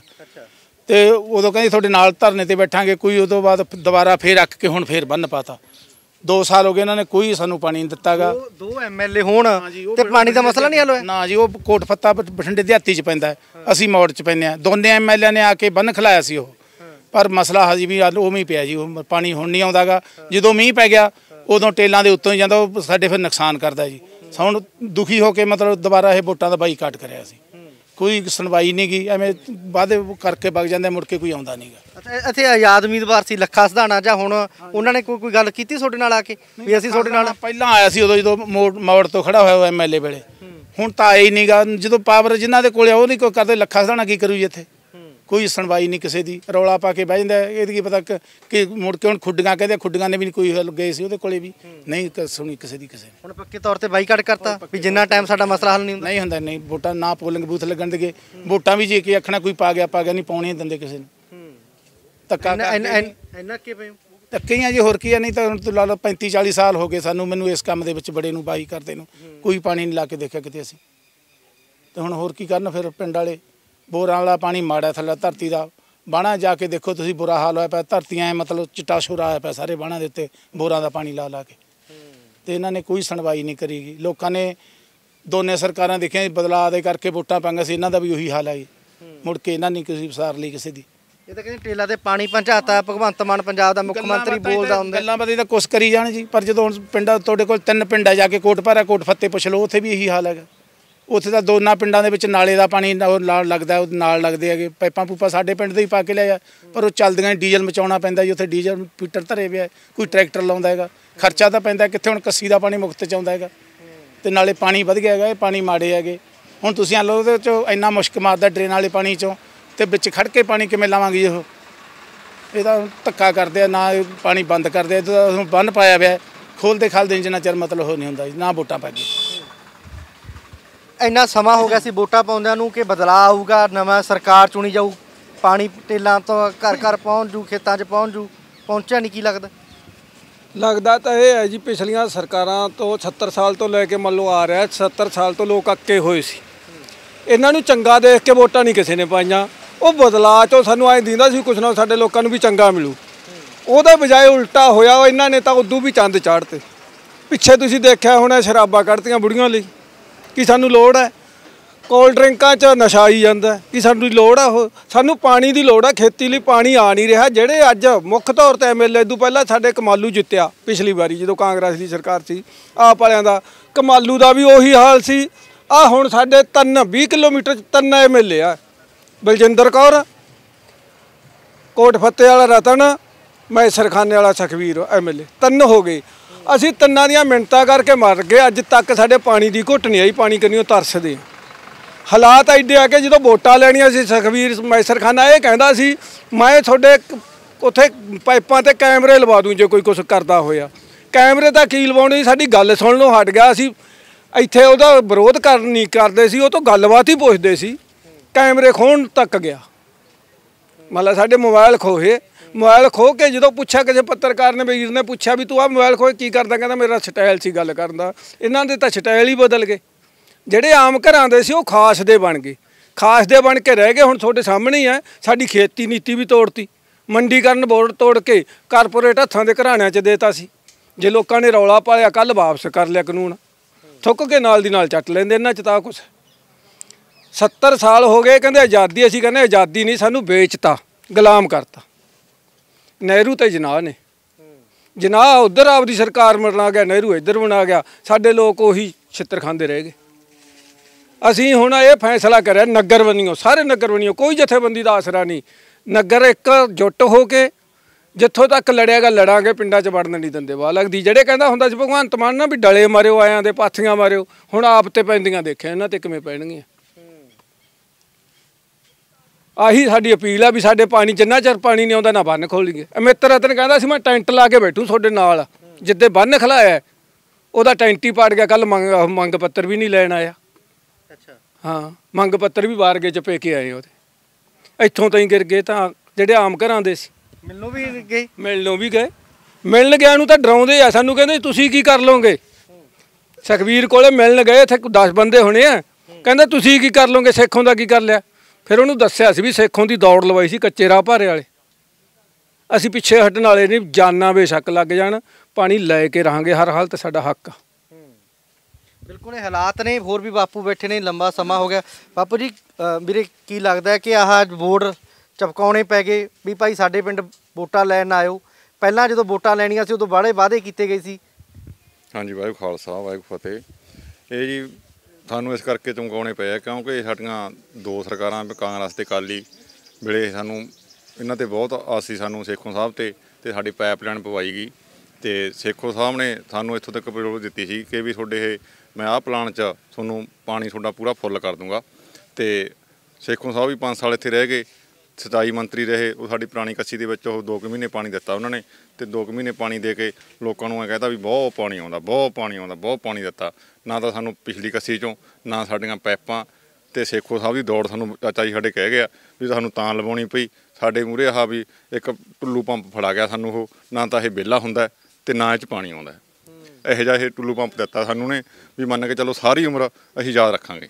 ਤੇ ਉਦੋਂ ਕਹਿੰਦੇ ਤੁਹਾਡੇ ਨਾਲ ਧਰਨੇ ਤੇ ਬੈਠਾਂਗੇ ਕੋਈ, ਉਦੋਂ ਬਾਅਦ ਦੁਬਾਰਾ ਫੇਰ ਅੱਕ ਕੇ ਹੁਣ ਫੇਰ ਬੰਨ ਪਾਤਾ। ਦੋ ਸਾਲ ਹੋ ਗਏ ਇਹਨਾਂ ਨੇ ਕੋਈ ਸਾਨੂੰ ਪਾਣੀ ਨਹੀਂ ਦਿੱਤਾਗਾ। ਦੋ ਐਮਐਲਏ ਹੋਣ ਤੇ ਪਾਣੀ ਦਾ ਮਸਲਾ ਨਹੀਂ ਹੱਲ ਹੋਇਆ? ਨਾ ਜੀ, ਉਹ ਕੋਟ ਫੱਤਾ ਬਠਿੰਡੇ ਦਿਹਾਤੀ 'ਚ ਪੈਂਦਾ, ਅਸੀਂ ਮੌੜ 'ਚ ਪੈਂਦੇ ਹਾਂ। ਦੋਨੇ ਐਮਐਲਏ ਨੇ ਆ ਕੇ ਬੰਨ ਖਿਲਾਇਆ ਸੀ ਉਹ, ਪਰ ਮਸਲਾ ਹਜੇ ਵੀ ਉਵੇਂ ਹੀ ਪਿਆ ਜੀ। ਉਹ ਪਾਣੀ ਹੁਣ ਨਹੀਂ ਆਉਂਦਾਗਾ। ਜਦੋਂ ਮੀਂਹ ਪੈ ਗਿਆ ਉਦੋਂ ਟੇਲਾਂ ਦੇ ਉੱਤੋਂ ਹੀ ਜਾਂਦਾ, ਉਹ ਸਾਡੇ ਫਿਰ ਨੁਕਸਾਨ ਕਰਦਾ ਜੀ। ਹੁਣ ਦੁਖੀ ਹੋ ਕੇ ਮਤਲਬ ਦੁਬਾਰਾ ਇਹ ਵੋਟਾਂ ਦਾ ਬਾਈਕਾਟ ਕਰਿਆ ਸੀ। ਕੋਈ ਸੁਣਵਾਈ ਨਹੀਂ ਗਈ, ਐਵੇਂ ਵਾਅਦੇ ਕਰਕੇ ਵਗ ਜਾਂਦੇ, ਮੁੜ ਕੇ ਕੋਈ ਆਉਂਦਾ ਨਹੀਂ ਗਾ। ਅੱਛਾ, ਇੱਥੇ ਆਜ਼ਾਦ ਉਮੀਦਵਾਰ ਸੀ ਲੱਖਾ ਸਧਾਣਾ, ਜਾਂ ਹੁਣ ਉਹਨਾਂ ਨੇ ਕੋਈ ਕੋਈ ਗੱਲ ਕੀਤੀ ਤੁਹਾਡੇ ਨਾਲ ਆ ਕੇ ਵੀ ਅਸੀਂ ਤੁਹਾਡੇ ਨਾਲ? ਪਹਿਲਾਂ ਆਇਆ ਸੀ ਉਦੋਂ, ਜਦੋਂ ਮੋੜ ਮੌੜ ਤੋਂ ਖੜਾ ਹੋਇਆ ਐਮਐਲਏ ਵੇਲੇ, ਹੁਣ ਤਾਂ ਆਇਆ ਹੀ ਨਹੀਂਗਾ। ਜਦੋਂ ਪਾਵਰ ਜਿਨ੍ਹਾਂ ਦੇ ਕੋਲ ਉਹ ਨਹੀਂ ਕੋਈ ਕਰਦੇ, ਲੱਖਾਂ ਸਦਾਣਾ ਕੀ ਕਰੂ ਜੀ ਇੱਥੇ? ਕੋਈ ਸੁਣਵਾਈ ਨਹੀਂ ਕਿਸੇ ਦੀ, ਰੌਲਾ ਪਾ ਕੇ ਬਹਿ ਜਾਂਦਾ। ਇਹਦੀ ਕੀ ਪਤਾ ਕਿ ਮੁੜ ਕੇ ਹੁਣ ਖੁੱਡੀਆਂ ਕਹਿੰਦੇ, ਖੁੱਡੀਆਂ ਨੇ ਵੀ ਨਹੀਂ ਕੋਈ ਹੱਲ, ਗਏ ਸੀ ਉਹਦੇ ਕੋਲੇ ਵੀ ਨਹੀਂ ਸੁਣੀ ਕਿਸੇ ਦੀ ਕਿਸੇ ਨੇ। ਹੁਣ ਪੱਕੇ ਤੌਰ ਤੇ ਬਾਈਕਾਟ ਕਰਤਾ ਵੀ ਜਿੰਨਾ ਟਾਈਮ ਸਾਡਾ ਮਸਲਾ ਹੱਲ ਨਹੀਂ ਹੁੰਦਾ। ਨਹੀਂ ਹੁੰਦਾ, ਨਹੀਂ ਵੋਟਾਂ ਨਾ ਪੋਲਿੰਗ ਬੂਥ ਲੱਗਣ ਦੇਗੇ। ਵੋਟਾਂ ਵੀ ਜੇ ਕੀ ਆਖਣਾ ਕੋਈ ਪਾ ਗਿਆ ਪਾ ਗਿਆ, ਨਹੀਂ ਪਾਉਣੇ ਦਿੰਦੇ ਕਿਸੇ ਨੂੰ। ਧੱਕਾ ਇੰਨਾ ਕੀ ਪਏ ਧੱਕੇ ਹੀ ਆ ਜੀ, ਹੋਰ ਕੀ ਆ। ਨਹੀਂ ਤਾਂ ਹੁਣ ਤੂੰ ਲਾ ਲਓ ਪੈਂਤੀ ਚਾਲੀ ਸਾਲ ਹੋ ਗਏ ਸਾਨੂੰ, ਮੈਨੂੰ ਇਸ ਕੰਮ ਦੇ ਵਿੱਚ ਬੜੇ ਨੂੰ ਬਾਈ ਕਰਦੇ ਨੂੰ, ਕੋਈ ਪਾਣੀ ਨਹੀਂ ਲਾ ਕੇ ਦੇਖਿਆ ਕਿਤੇ ਅਸੀਂ। ਤੇ ਹੁਣ ਹੋਰ ਕੀ ਕਰਨ ਫਿਰ ਪਿੰਡ ਵਾਲੇ? ਬੋਰਾਂ ਵਾਲਾ ਪਾਣੀ ਮਾੜਾ ਥੱਲੇ ਧਰਤੀ ਦਾ, ਬਾਣਾ ਜਾ ਕੇ ਦੇਖੋ ਤੁਸੀਂ, ਬੁਰਾ ਹਾਲ ਹੋਇਆ ਪਿਆ। ਧਰਤੀਆਂ ਮਤਲਬ ਚਿੱਟਾ ਸ਼ੋਰਾ ਆਇਆ ਪਿਆ ਸਾਰੇ ਬਾਣਾ ਦੇ ਉੱਤੇ, ਬੋਰਾਂ ਦਾ ਪਾਣੀ ਲਾ ਲਾ ਕੇ। ਤੇ ਇਹਨਾਂ ਨੇ ਕੋਈ ਸੁਣਵਾਈ ਨਹੀਂ ਕਰੀਗੀ। ਲੋਕਾਂ ਨੇ ਦੋਨੇ ਸਰਕਾਰਾਂ ਦੇਖੀਆਂ, ਬਦਲਾਅ ਦੇ ਕਰਕੇ ਵੋਟਾਂ ਪਾਈਆਂ ਸੀ, ਇਹਨਾਂ ਦਾ ਵੀ ਉਹੀ ਹਾਲ ਹੈ ਜੀ। ਮੁੜ ਕੇ ਇਹਨਾਂ ਨੇ ਕਿਸੇ ਵਿਸਾਰ ਲਈ ਕਿਸੇ ਦੀ। ਇਹ ਤਾਂ ਕਹਿੰਦੇ ਟੇਲਾ ਤੇ ਪਾਣੀ ਪਹੁੰਚਾਤਾ ਭਗਵੰਤ ਮਾਨ ਪੰਜਾਬ ਦਾ ਮੁੱਖ ਮੰਤਰੀ ਬੋਲਦਾ ਹੁੰਦਾ। ਗੱਲਾਂ ਬਾਤਾਂ ਤਾਂ ਕੁਛ ਕਰੀ ਜਾਣ ਜੀ, ਪਰ ਜਦੋਂ ਹੁਣ ਪਿੰਡਾਂ ਤੁਹਾਡੇ ਕੋਲ ਤਿੰਨ ਪਿੰਡ ਆ, ਜਾ ਕੇ ਕੋਟ ਭਾਰਾ ਕੋਟ ਫੱਤੇ ਪੁੱਛ ਲਓ, ਉੱਥੇ ਵੀ ਇਹੀ ਹਾਲ ਹੈਗਾ। ਉੱਥੇ ਤਾਂ ਦੋਨਾਂ ਪਿੰਡਾਂ ਦੇ ਵਿੱਚ ਨਾਲੇ ਦਾ ਪਾਣੀ ਨਾਲ ਲੱਗਦਾ, ਉਹ ਨਾਲ ਲੱਗਦੇ ਹੈਗੇ। ਪਾਈਪਾਂ ਪੂਪਾਂ ਸਾਡੇ ਪਿੰਡ ਦੇ ਹੀ ਪਾ ਕੇ ਲਿਆ, ਪਰ ਉਹ ਚੱਲਦੀਆਂ ਡੀਜ਼ਲ ਮਚਾਉਣਾ ਪੈਂਦਾ ਜੀ। ਉੱਥੇ ਡੀਜ਼ਲ ਫੀਟਰ ਧਰੇ ਪਿਆ, ਕੋਈ ਟਰੈਕਟਰ ਲਾਉਂਦਾ ਹੈਗਾ, ਖਰਚਾ ਤਾਂ ਪੈਂਦਾ ਕਿੱਥੇ। ਹੁਣ ਕੱਸੀ ਦਾ ਪਾਣੀ ਮੁਫਤ 'ਚ ਆਉਂਦਾ ਹੈਗਾ, ਤੇ ਨਾਲੇ ਪਾਣੀ ਵਧ ਗਿਆ ਹੈਗਾ। ਇਹ ਪਾਣੀ ਮਾੜੇ ਹੈਗੇ। ਹੁਣ ਤੁਸੀਂ ਆ ਲਓ ਉਹਦੇ 'ਚੋਂ ਇੰਨਾ ਮੁਸ਼ਕ ਮਾਰਦਾ ਡਰੇਨ ਵਾਲੇ ਪਾਣੀ 'ਚੋਂ, ਤੇ ਵਿੱਚ ਖੜ ਕੇ ਪਾਣੀ ਕਿਵੇਂ ਲਾਵਾਂਗੇ? ਉਹ ਇਹਦਾ ਧੱਕਾ ਕਰਦੇ ਆ, ਨਾ ਪਾਣੀ ਬੰਦ ਕਰਦੇ। ਇਹਦਾ ਬੰਨ ਪਾਇਆ ਪਿਆ, ਖੋਲਦੇ ਖਾਲਦੇ ਜਿੰਨਾ ਚਿਰ ਮਤਲਬ ਉਹ ਨਹੀਂ ਹੁੰਦਾ ਜੀ, ਨਾ ਵੋਟਾਂ ਪੈ ਗਈਆਂ। ਇੰਨਾ ਸਮਾਂ ਹੋ ਗਿਆ ਸੀ ਵੋਟਾਂ ਪਾਉਂਦਿਆਂ ਨੂੰ ਕਿ ਬਦਲਾਅ ਆਊਗਾ, ਨਵਾਂ ਸਰਕਾਰ ਚੁਣੀ ਜਾਊ, ਪਾਣੀ ਟੇਲਾਂ ਤੋਂ ਘਰ ਘਰ ਪਹੁੰਚ ਜੂ, ਖੇਤਾਂ 'ਚ ਪਹੁੰਚ ਜੂ, ਪਹੁੰਚਿਆ ਨਹੀਂ। ਕੀ ਲੱਗਦਾ? ਲੱਗਦਾ ਤਾਂ ਇਹ ਹੈ ਜੀ, ਪਿਛਲੀਆਂ ਸਰਕਾਰਾਂ ਤੋਂ ਸੱਤਰ ਸਾਲ ਤੋਂ ਲੈ ਕੇ ਮੰਨ ਲਓ ਆ ਰਿਹਾ, ਸੱਤਰ ਸਾਲ ਤੋਂ ਲੋਕ ਅੱਕੇ ਹੋਏ ਸੀ। ਇਹਨਾਂ ਨੂੰ ਚੰਗਾ ਦੇਖ ਕੇ ਵੋਟਾਂ ਨਹੀਂ ਕਿਸੇ ਨੇ ਪਾਈਆਂ। ਉਹ ਬਦਲਾਅ 'ਚੋਂ ਸਾਨੂੰ ਐਂ ਦਿੰਦਾ ਸੀ ਕੁਛ ਨਾ ਸਾਡੇ ਲੋਕਾਂ ਨੂੰ ਵੀ ਚੰਗਾ ਮਿਲੂ, ਉਹਦੇ ਬਜਾਏ ਉਲਟਾ ਹੋਇਆ। ਇਹਨਾਂ ਨੇ ਤਾਂ ਉਦੋਂ ਵੀ ਚੰਦ ਚਾੜ੍ਹਤੇ। ਪਿੱਛੇ ਤੁਸੀਂ ਦੇਖਿਆ ਹੋਣਾ, ਸ਼ਰਾਬਾਂ ਕੱਢਤੀਆਂ ਬੁੜੀਆਂ ਲਈ। ਕੀ ਸਾਨੂੰ ਲੋੜ ਹੈ? ਕੋਲਡ ਡਰਿੰਕਾਂ 'ਚ ਨਸ਼ਾ ਆਈ ਜਾਂਦਾ। ਕੀ ਸਾਨੂੰ ਲੋੜ ਆ? ਉਹ ਸਾਨੂੰ ਪਾਣੀ ਦੀ ਲੋੜ ਆ, ਖੇਤੀ ਲਈ ਪਾਣੀ ਆ ਨਹੀਂ ਰਿਹਾ। ਜਿਹੜੇ ਅੱਜ ਮੁੱਖ ਤੌਰ 'ਤੇ ਐਮ ਐਲ ਏ ਤੋਂ ਪਹਿਲਾਂ ਸਾਡੇ ਕਮਾਲੂ ਜਿੱਤਿਆ ਪਿਛਲੀ ਵਾਰੀ ਜਦੋਂ ਕਾਂਗਰਸ ਦੀ ਸਰਕਾਰ ਸੀ, ਆਪ ਵਾਲਿਆਂ ਦਾ ਕਮਾਲੂ ਦਾ ਵੀ ਉਹੀ ਹਾਲ ਸੀ। ਆਹ ਹੁਣ ਸਾਡੇ ਤਿੰਨ ਵੀਹ ਕਿਲੋਮੀਟਰ 'ਚ ਤਿੰਨ ਐਮ ਐਲ ਏ ਆ, ਬਲਜਿੰਦਰ ਕੌਰ, ਕੋਟ ਫੱਤੇ ਵਾਲਾ ਰਤਨ, ਮੈਂ ਸਰਖਾਨੇ ਵਾਲਾ ਸੁਖਵੀਰ ਐਮ ਐਲ ਏ, ਤਿੰਨ ਹੋ ਗਏ। ਅਸੀਂ ਤਿੰਨਾਂ ਦੀਆਂ ਮਿੰਨਤਾਂ ਕਰਕੇ ਮਰ ਗਏ। ਅੱਜ ਤੱਕ ਸਾਡੇ ਪਾਣੀ ਦੀ ਘੁੱਟ ਨਹੀਂ ਆਈ, ਪਾਣੀ ਕੰਨੀਓ ਤਰਸਦੇ। ਹਾਲਾਤ ਐਡੇ ਆ ਕਿ ਜਦੋਂ ਵੋਟਾਂ ਲੈਣੀਆਂ ਸੀ, ਸੁਖਵੀਰ ਮੈਸਰਖਾਨਾ ਇਹ ਕਹਿੰਦਾ ਸੀ ਮੈਂ ਤੁਹਾਡੇ ਉੱਥੇ ਪਾਈਪਾਂ ਤੇ ਕੈਮਰੇ ਲਵਾ ਦੂੰ ਜੇ ਕੋਈ ਕੁਛ ਕਰਦਾ ਹੋਇਆ। ਕੈਮਰੇ ਤਾਂ ਕੀ ਲਵਾਉਣੇ, ਸਾਡੀ ਗੱਲ ਸੁਣ ਲਓ ਹਟ ਗਿਆ। ਅਸੀਂ ਇੱਥੇ ਉਹਦਾ ਵਿਰੋਧ ਕਰਨ ਨਹੀਂ ਕਰਦੇ ਸੀ, ਉਹ ਤੋਂ ਗੱਲਬਾਤ ਹੀ ਪੁੱਛਦੇ ਸੀ। ਕੈਮਰੇ ਖੋਹਣ ਤੱਕ ਗਿਆ, ਮਤਲਬ ਸਾਡੇ ਮੋਬਾਈਲ ਖੋਹੇ। ਮੋਬਾਈਲ ਖੋਹ ਕੇ ਜਦੋਂ ਪੁੱਛਿਆ ਕਿਸੇ ਪੱਤਰਕਾਰ ਨੇ, ਵੀਰ ਨੇ ਪੁੱਛਿਆ ਵੀ ਤੂੰ ਆਹ ਮੋਬਾਈਲ ਖੋਹ ਕੀ ਕਰਦਾ? ਕਹਿੰਦਾ ਮੇਰਾ ਸਟਾਈਲ ਸੀ ਗੱਲ ਕਰਨ ਦਾ। ਇਹਨਾਂ ਦੇ ਤਾਂ ਸਟਾਈਲ ਹੀ ਬਦਲ ਗਏ। ਜਿਹੜੇ ਆਮ ਘਰਾਂ ਦੇ ਸੀ ਉਹ ਖਾਸ ਦੇ ਬਣ ਗਏ, ਖਾਸ ਦੇ ਬਣ ਕੇ ਰਹਿ ਗਏ। ਹੁਣ ਤੁਹਾਡੇ ਸਾਹਮਣੇ ਹੀ ਹੈ, ਸਾਡੀ ਖੇਤੀ ਨੀਤੀ ਵੀ ਤੋੜਤੀ, ਮੰਡੀਕਰਨ ਬੋਰਡ ਤੋੜ ਕੇ ਕਾਰਪੋਰੇਟ ਹੱਥਾਂ ਦੇ ਘਰਾਣਿਆਂ 'ਚ ਦੇਤਾ ਸੀ। ਜੇ ਲੋਕਾਂ ਨੇ ਰੌਲਾ ਪਾਲਿਆ, ਕੱਲ੍ਹ ਵਾਪਸ ਕਰ ਲਿਆ ਕਾਨੂੰਨ, ਥੁੱਕ ਕੇ ਨਾਲ ਦੀ ਨਾਲ ਚੱਟ ਲੈਂਦੇ। ਇਹਨਾਂ 'ਚ ਤਾਂ ਕੁਛ ਸੱਤਰ ਸਾਲ ਹੋ ਗਏ ਕਹਿੰਦੇ ਆਜ਼ਾਦੀ। ਅਸੀਂ ਕਹਿੰਦੇ ਆਜ਼ਾਦੀ ਨਹੀਂ, ਸਾਨੂੰ ਵੇਚਤਾ, ਗੁਲਾਮ ਕਰਤਾ। ਨਹਿਰੂ ਤੇ ਜਿਨਾਹ ਨੇ, ਜਿਨਾਹ ਉੱਧਰ ਆਪਦੀ ਸਰਕਾਰ ਬਣਾ ਗਿਆ, ਨਹਿਰੂ ਇੱਧਰ ਬਣਾ ਗਿਆ। ਸਾਡੇ ਲੋਕ ਉਹੀ ਛਿੱਤਰ ਖਾਂਦੇ ਰਹਿ ਗਏ। ਅਸੀਂ ਹੁਣ ਇਹ ਫੈਸਲਾ ਕਰਿਆ ਨਗਰ ਬਣੀਓ, ਸਾਰੇ ਨਗਰ ਬਣੀਓ, ਕੋਈ ਜਥੇਬੰਦੀ ਦਾ ਆਸਰਾ ਨਹੀਂ। ਨਗਰ ਇੱਕ ਜੁੱਟ ਹੋ ਕੇ ਜਿੱਥੋਂ ਤੱਕ ਲੜਿਆਗਾ ਲੜਾਂਗੇ, ਪਿੰਡਾਂ 'ਚ ਵੜਨ ਨਹੀਂ ਦਿੰਦੇ। ਵਾਹ ਲੱਗਦੀ ਜਿਹੜੇ ਕਹਿੰਦਾ ਹੁੰਦਾ ਸੀ ਭਗਵੰਤ ਮਾਨ ਨਾ ਵੀ ਡਲੇ ਮਾਰਿਓ, ਆਇਆਂ ਦੇ ਪਾਥੀਆਂ ਮਾਰਿਓ, ਹੁਣ ਆਪ ਤੇ ਪੈਂਦੀਆਂ ਦੇਖਿਆ ਇਹਨਾਂ ਤੇ ਕਿਵੇਂ ਪੈਣਗੀਆਂ। ਆਹੀ ਸਾਡੀ ਅਪੀਲ ਆ ਵੀ ਸਾਡੇ ਪਾਣੀ ਜਿੰਨਾ ਚਿਰ ਪਾਣੀ ਨਹੀਂ ਆਉਂਦਾ ਨਾ ਬੰਨ ਖੋਲੀਏ। ਮਿੱਤਰ ਰਤਨ ਕਹਿੰਦਾ ਸੀ ਮੈਂ ਟੈਂਟ ਲਾ ਕੇ ਬੈਠੂ ਤੁਹਾਡੇ ਨਾਲ, ਜਿੱਦੇ ਬੰਨ ਖਲਾਇਆ ਉਹਦਾ ਟੈਂਟ ਹੀ ਪਾੜ ਗਿਆ। ਕੱਲ ਮੰਗ ਮੰਗ ਪੱਤਰ ਵੀ ਨਹੀਂ ਲੈਣ ਆਇਆ। ਅੱਛਾ, ਹਾਂ, ਮੰਗ ਪੱਤਰ ਵੀ ਬਾਰਗੇ 'ਚ ਪੇ ਕੇ ਆਏ ਉਹਦੇ। ਇੱਥੋਂ ਤਾਂ ਹੀ ਗਿਰ ਗਏ ਤਾਂ ਜਿਹੜੇ ਆਮ ਘਰਾਂ ਦੇ ਸੀ। ਮਿਲਣੋਂ ਵੀ ਗਏ, ਮਿਲਣੋਂ ਵੀ ਗਏ। ਮਿਲਣ ਗਿਆ ਨੂੰ ਤਾਂ ਡਰਾਉਂਦੇ ਆ ਸਾਨੂੰ, ਕਹਿੰਦੇ ਤੁਸੀਂ ਕੀ ਕਰ ਲਓਗੇ। ਸੁਖਵੀਰ ਕੋਲੇ ਮਿਲਣ ਗਏ, ਇੱਥੇ ਦਸ ਬੰਦੇ ਹੋਣੇ ਆ, ਕਹਿੰਦਾ ਤੁਸੀਂ ਕੀ ਕਰ ਲਓਗੇ, ਸੇਖੋਂ ਦਾ ਕੀ ਕਰ ਲਿਆ। ਫਿਰ ਉਹਨੂੰ ਦੱਸਿਆ ਸੀ ਵੀ ਸੇਖੋਂ ਦੀ ਦੌੜ ਲਵਾਈ ਸੀ ਕੱਚੇ ਰਾਹ ਭਾਰੇ ਵਾਲੇ। ਅਸੀਂ ਪਿੱਛੇ ਹਟਣ ਵਾਲੇ ਨਹੀਂ, ਜਾਨਾਂ ਬੇਸ਼ੱਕ ਲੱਗ ਜਾਣ, ਪਾਣੀ ਲੈ ਕੇ ਰਹਾਂਗੇ ਹਰ ਹਾਲਤ, ਸਾਡਾ ਹੱਕ ਆ। ਬਿਲਕੁਲ ਇਹ ਹਾਲਾਤ ਨੇ। ਹੋਰ ਵੀ ਬਾਪੂ ਬੈਠੇ ਨੇ, ਲੰਬਾ ਸਮਾਂ ਹੋ ਗਿਆ। ਬਾਪੂ ਜੀ ਵੀਰੇ ਕੀ ਲੱਗਦਾ ਕਿ ਆਹ ਵੋਟ ਚਪਕਾਉਣੇ ਪੈ ਗਏ ਵੀ ਭਾਈ ਸਾਡੇ ਪਿੰਡ ਵੋਟਾਂ ਲੈਣ ਆਇਓ? ਪਹਿਲਾਂ ਜਦੋਂ ਵੋਟਾਂ ਲੈਣੀਆਂ ਸੀ ਉਦੋਂ ਬੜੇ ਵਾਅਦੇ ਕੀਤੇ ਗਏ ਸੀ। ਹਾਂਜੀ, ਵਾਹਿਗੁਰੂ ਖਾਲਸਾ ਵਾਹਿਗੁਰੂ ਫਤਿਹ। ਇਹ ਜੀ ਸਾਨੂੰ ਇਸ ਕਰਕੇ ਚਮਕਾਉਣੇ ਪਏ ਆ ਕਿਉਂਕਿ ਸਾਡੀਆਂ ਦੋ ਸਰਕਾਰਾਂ ਕਾਂਗਰਸ ਤੇ ਅਕਾਲੀ ਵੇਲੇ ਸਾਨੂੰ ਇਹਨਾਂ ਤੇ ਬਹੁਤ ਆਸ ਸੀ, ਸਾਨੂੰ ਸੇਖੋਂ ਸਾਹਿਬ ਤੇ ਤੇ ਸਾਡੀ ਪਾਈਪਲਾਈਨ ਪਵਾਈ ਗਈ ਤੇ ਸੇਖੋ ਸਾਹਿਬ ਨੇ ਸਾਨੂੰ ਇੱਥੋਂ ਤੱਕ ਪ੍ਰੋਬਲਮ ਦਿੱਤੀ ਸੀ ਕਿ ਵੀ ਤੁਹਾਡੇ ਇਹ ਮੈਂ ਆਹ ਪਲਾਨ 'ਚ ਤੁਹਾਨੂੰ ਪਾਣੀ ਤੁਹਾਡਾ ਪੂਰਾ ਫੁੱਲ ਕਰ ਦੂੰਗਾ। ਤੇ ਸੇਖੋ ਸਾਹਿਬ ਵੀ ਪੰਜ ਸਾਲ ਇੱਥੇ ਰਹਿ ਗਏ, ਸਿੰਚਾਈ ਮੰਤਰੀ ਰਹੇ। ਉਹ ਸਾਡੀ ਪੁਰਾਣੀ ਕੱਸੀ ਦੇ ਵਿੱਚ ਉਹ ਦੋ ਕੁ ਮਹੀਨੇ ਪਾਣੀ ਦਿੱਤਾ ਉਹਨਾਂ ਨੇ, ਤੇ ਦੋ ਕੁ ਮਹੀਨੇ ਪਾਣੀ ਦੇ ਕੇ ਲੋਕਾਂ ਨੂੰ ਐਂ ਕਹਿਤਾ ਵੀ ਬਹੁਤ ਪਾਣੀ ਆਉਂਦਾ, ਬਹੁਤ ਪਾਣੀ ਆਉਂਦਾ, ਬਹੁਤ ਪਾਣੀ ਦਿੱਤਾ। ਨਾ ਤਾਂ ਸਾਨੂੰ ਪਿਛਲੀ ਕੱਸੀ 'ਚੋਂ ਨਾ ਸਾਡੀਆਂ ਪੈਪਾਂ, ਤੇ ਸੇਖੋ ਸਾਹਿਬ ਦੀ ਦੌੜ ਸਾਨੂੰ ਚਾਚਾ ਜੀ ਸਾਡੇ ਕਹਿ ਗਿਆ ਵੀ ਸਾਨੂੰ ਤਾਂ ਲਵਾਉਣੀ ਪਈ। ਸਾਡੇ ਮੂਹਰੇ ਆਹ ਵੀ ਇੱਕ ਟੁੱਲੂ ਪੰਪ ਫੜਾ ਗਿਆ ਸਾਨੂੰ, ਉਹ ਨਾ ਤਾਂ ਇਹ ਵਿਹਲਾ ਹੁੰਦਾ ਤੇ ਨਾ ਇਹ 'ਚ ਪਾਣੀ ਆਉਂਦਾ। ਇਹੋ ਜਿਹਾ ਇਹ ਟੁੱਲੂ ਪੰਪ ਦਿੱਤਾ ਸਾਨੂੰ ਨੇ ਵੀ ਮੰਨ ਕੇ ਚਲੋ ਸਾਰੀ ਉਮਰ ਅਸੀਂ ਯਾਦ ਰੱਖਾਂਗੇ।